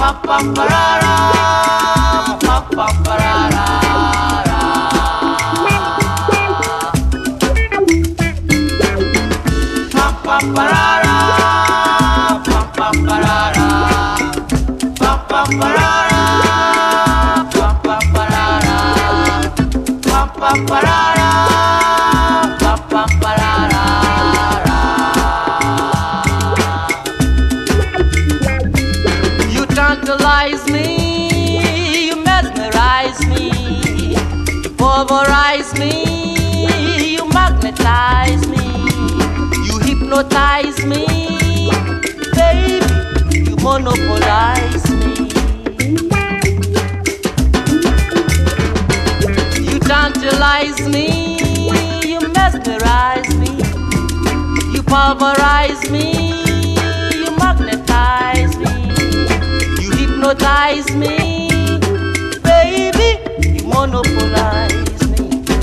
You tantalize me, you mesmerize me, you pulverize me, you magnetize me, you hypnotize me, baby, you monopolize me. You tantalize me, you mesmerize me, you pulverize me, you magnetize me, you hypnotize me, baby, you monopolize me.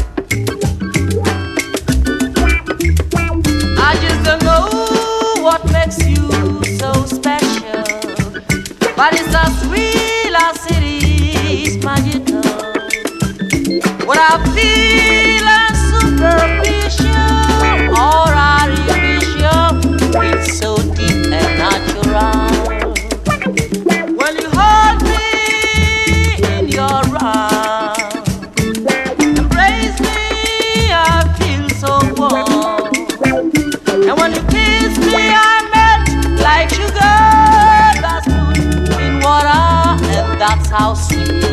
I just don't know what makes you so special, but it's as real as it is magical. What I feel is superficial or artificial, it's so deep and natural. When you hold me in your arms, embrace me, I feel so warm. And when you kiss me, I melt like sugar that's put in water, and that's how sweet